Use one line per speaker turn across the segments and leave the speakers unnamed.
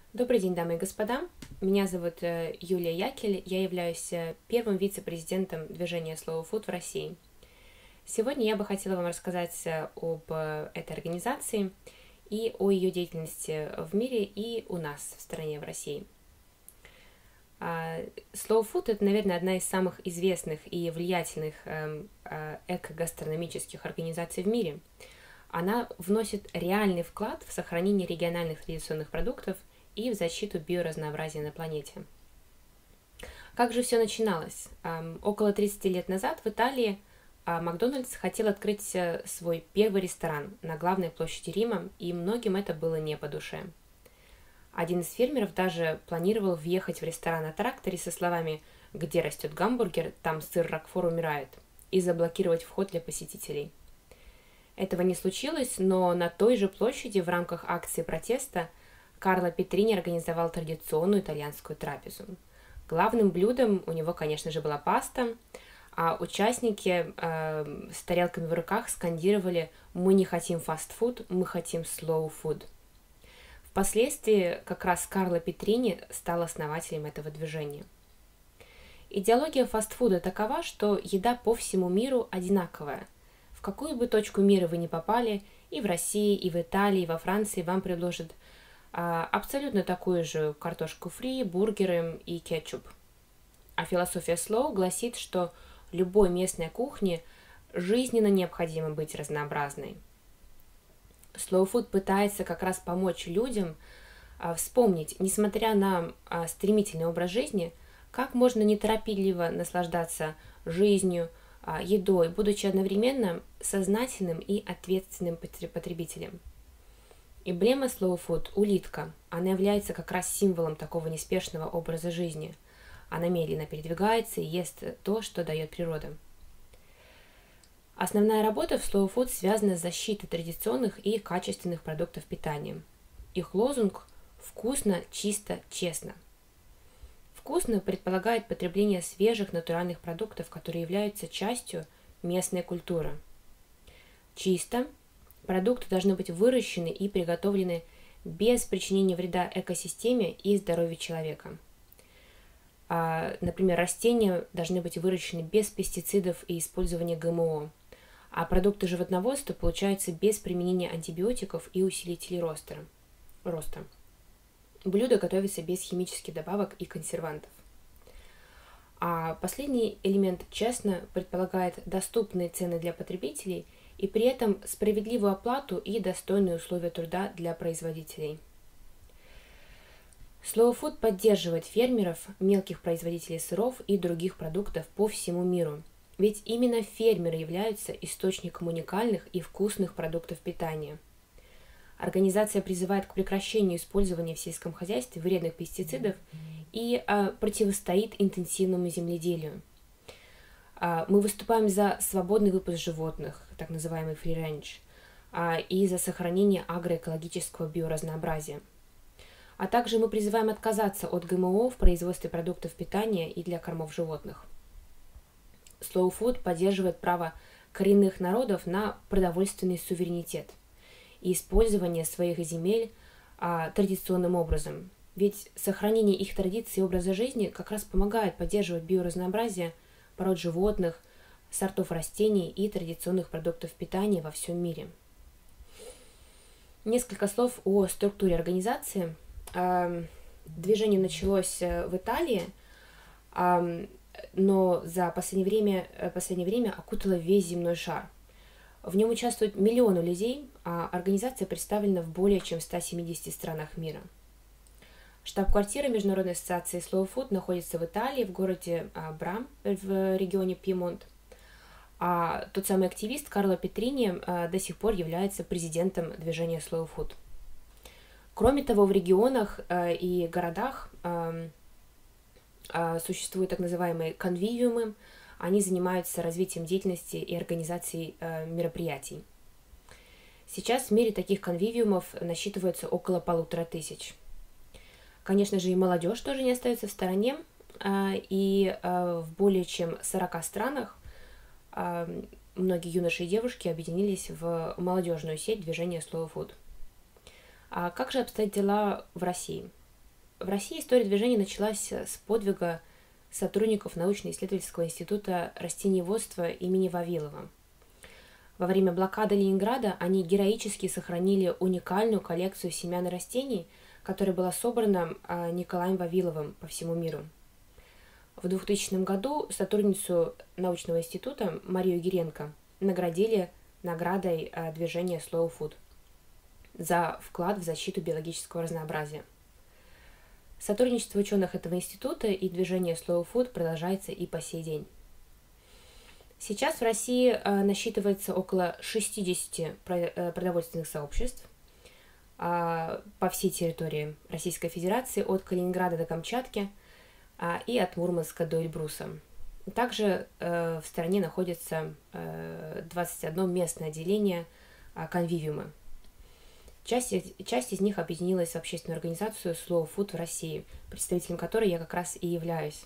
Добрый день, дамы и господа. Меня зовут Юлия Якель. Я являюсь первым вице-президентом движения Slow Food в России. Сегодня я бы хотела вам рассказать об этой организации и о ее деятельности в мире и у нас в стране, в России. Slow Food – это, наверное, одна из самых известных и влиятельных эко-гастрономических организаций в мире. Она вносит реальный вклад в сохранение региональных традиционных продуктов и в защиту биоразнообразия на планете. Как же все начиналось? Около 30 лет назад в Италии Макдональдс хотел открыть свой первый ресторан на главной площади Рима, и многим это было не по душе. Один из фермеров даже планировал въехать в ресторан на тракторе со словами «Где растет гамбургер, там сыр Рокфор умирает» и заблокировать вход для посетителей. Этого не случилось, но на той же площади в рамках акции протеста Карло Петрини организовал традиционную итальянскую трапезу. Главным блюдом у него, конечно же, была паста, а участники с тарелками в руках скандировали «Мы не хотим фастфуд, мы хотим slow food». Впоследствии как раз Карло Петрини стал основателем этого движения. Идеология фастфуда такова, что еда по всему миру одинаковая. В какую бы точку мира вы ни попали, и в России, и в Италии, и во Франции вам предложат абсолютно такую же картошку фри, бургеры и кетчуп. А философия Slow гласит, что любой местной кухне жизненно необходимо быть разнообразной. Slow Food пытается как раз помочь людям вспомнить, несмотря на стремительный образ жизни, как можно неторопливо наслаждаться жизнью, едой, будучи одновременно сознательным и ответственным потребителем. Эмблема Slow Food – улитка. Она является как раз символом такого неспешного образа жизни. Она медленно передвигается и ест то, что дает природа. Основная работа в Slow Food связана с защитой традиционных и качественных продуктов питания. Их лозунг «Вкусно, чисто, честно». Вкусно предполагает потребление свежих натуральных продуктов, которые являются частью местной культуры. Чисто продукты должны быть выращены и приготовлены без причинения вреда экосистеме и здоровью человека. Например, растения должны быть выращены без пестицидов и использования ГМО, а продукты животноводства получаются без применения антибиотиков и усилителей роста. Блюда готовятся без химических добавок и консервантов. А последний элемент честно предполагает доступные цены для потребителей и при этом справедливую оплату и достойные условия труда для производителей. Slow Food поддерживает фермеров, мелких производителей сыров и других продуктов по всему миру, ведь именно фермеры являются источником уникальных и вкусных продуктов питания. Организация призывает к прекращению использования в сельском хозяйстве вредных пестицидов и противостоит интенсивному земледелию. Мы выступаем за свободный выпуск животных, так называемый free range, и за сохранение агроэкологического биоразнообразия. А также мы призываем отказаться от ГМО в производстве продуктов питания и для кормов животных. Slow Food поддерживает право коренных народов на продовольственный суверенитет и использование своих земель традиционным образом. Ведь сохранение их традиций и образа жизни как раз помогает поддерживать биоразнообразие пород животных, сортов растений и традиционных продуктов питания во всем мире. Несколько слов о структуре организации. Движение началось в Италии, но за последнее время окутало весь земной шар. В нем участвуют миллионы людей, а организация представлена в более чем 170 странах мира. Штаб-квартира Международной ассоциации Slow Food находится в Италии, в городе Бра, в регионе Пьемонт. А тот самый активист Карло Петрини до сих пор является президентом движения Slow Food. Кроме того, в регионах и городах существуют так называемые конвивиумы. Они занимаются развитием деятельности и организацией мероприятий. Сейчас в мире таких конвивиумов насчитывается около 1500. Конечно же, и молодежь тоже не остается в стороне, и в более чем 40 странах многие юноши и девушки объединились в молодежную сеть движения Slow Food. А как же обстоят дела в России? В России история движения началась с подвига сотрудников научно-исследовательского института растениеводства имени Вавилова. Во время блокады Ленинграда они героически сохранили уникальную коллекцию семян и растений, которая была собрана Николаем Вавиловым по всему миру. В 2000 году сотрудницу научного института Марию Гиренко наградили наградой движения Slow Food за вклад в защиту биологического разнообразия. Сотрудничество ученых этого института и движения Slow Food продолжается и по сей день. Сейчас в России насчитывается около 60 продовольственных сообществ по всей территории Российской Федерации, от Калининграда до Камчатки и от Мурманска до Эльбруса. Также в стране находится 21 местное отделение конвивиума. Часть из них объединилась в общественную организацию Slow Food в России, представителем которой я как раз и являюсь.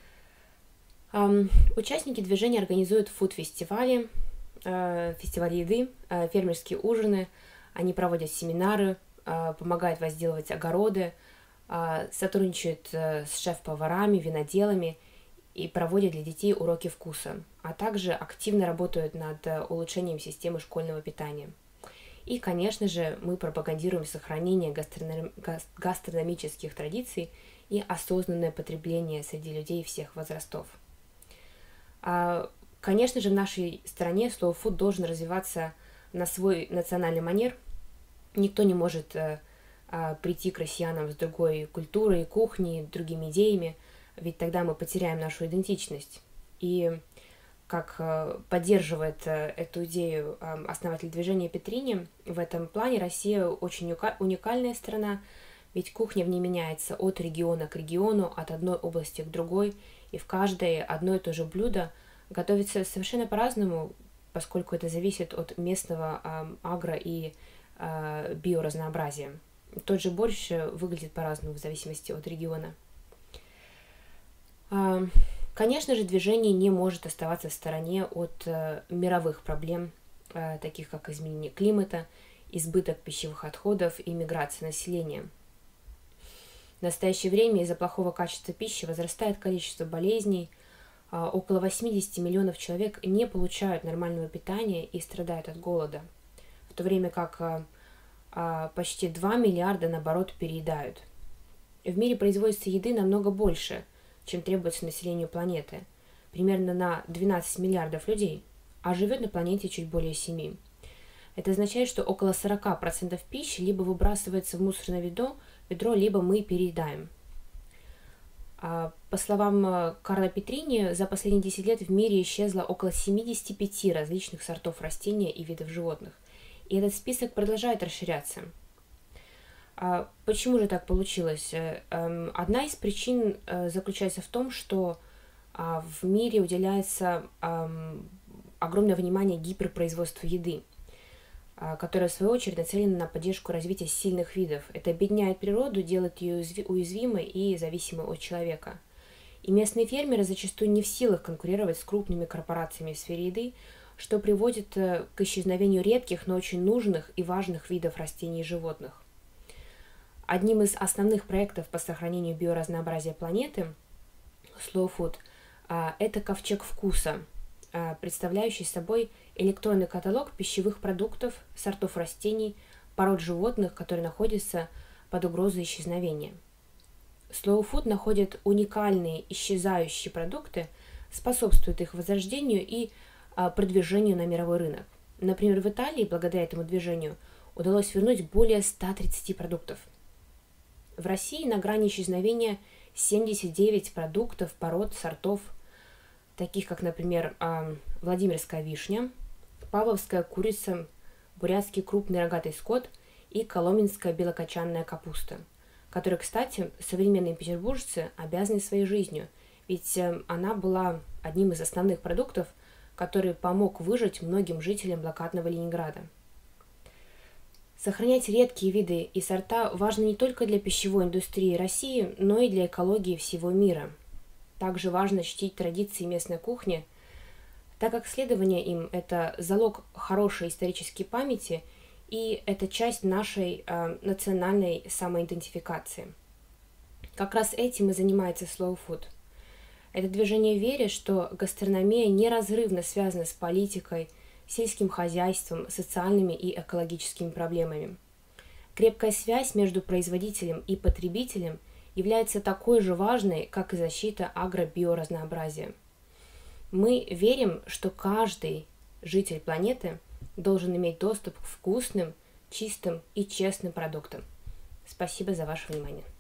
Участники движения организуют фуд-фестивали, фестивали еды, фермерские ужины, они проводят семинары, помогают возделывать огороды, сотрудничают с шеф-поварами, виноделами и проводят для детей уроки вкуса, а также активно работают над улучшением системы школьного питания. И, конечно же, мы пропагандируем сохранение гастрономических традиций и осознанное потребление среди людей всех возрастов. Конечно же, в нашей стране Slow Food должен развиваться на свой национальный манер. Никто не может прийти к россиянам с другой культурой, кухней, другими идеями, ведь тогда мы потеряем нашу идентичность. И как поддерживает эту идею основатель движения Петрини, в этом плане Россия очень уникальная страна, ведь кухня в ней меняется от региона к региону, от одной области к другой, и в каждое одно и то же блюдо готовится совершенно по-разному, поскольку это зависит от местного агро- и биоразнообразия. Тот же борщ выглядит по-разному в зависимости от региона. Конечно же, движение не может оставаться в стороне от мировых проблем, таких как изменение климата, избыток пищевых отходов и миграция населения. В настоящее время из-за плохого качества пищи возрастает количество болезней. Около 80 миллионов человек не получают нормального питания и страдают от голода, в то время как почти 2 миллиарда, наоборот, переедают. В мире производится еды намного больше, чем требуется населению планеты, примерно на 12 миллиардов людей, а живет на планете чуть более 7. Это означает, что около 40% пищи либо выбрасывается в мусорное ведро, либо мы переедаем. По словам Карла Петрини, за последние 10 лет в мире исчезло около 75 различных сортов растений и видов животных, и этот список продолжает расширяться. Почему же так получилось? Одна из причин заключается в том, что в мире уделяется огромное внимание гиперпроизводству еды, которая в свою очередь нацелена на поддержку развития сильных видов. Это обедняет природу, делает ее уязвимой и зависимой от человека. И местные фермеры зачастую не в силах конкурировать с крупными корпорациями в сфере еды, что приводит к исчезновению редких, но очень нужных и важных видов растений и животных. Одним из основных проектов по сохранению биоразнообразия планеты Slow Food это ковчег вкуса, представляющий собой электронный каталог пищевых продуктов, сортов растений, пород животных, которые находятся под угрозой исчезновения. Slow Food находит уникальные исчезающие продукты, способствует их возрождению и продвижению на мировой рынок. Например, в Италии, благодаря этому движению, удалось вернуть более 130 продуктов. В России на грани исчезновения 79 продуктов, пород, сортов, таких как, например, Владимирская вишня, Павловская курица, бурятский крупный рогатый скот и коломенская белокочанная капуста, которой, кстати, современные петербуржцы обязаны своей жизнью, ведь она была одним из основных продуктов, который помог выжить многим жителям блокадного Ленинграда. Сохранять редкие виды и сорта важно не только для пищевой индустрии России, но и для экологии всего мира. Также важно чтить традиции местной кухни, так как следование им – это залог хорошей исторической памяти и это часть нашей национальной самоидентификации. Как раз этим и занимается Slow Food. Это движение верит, что гастрономия неразрывно связана с политикой, сельским хозяйством, социальными и экологическими проблемами. Крепкая связь между производителем и потребителем является такой же важной, как и защита агробиоразнообразия. Мы верим, что каждый житель планеты должен иметь доступ к вкусным, чистым и честным продуктам. Спасибо за ваше внимание.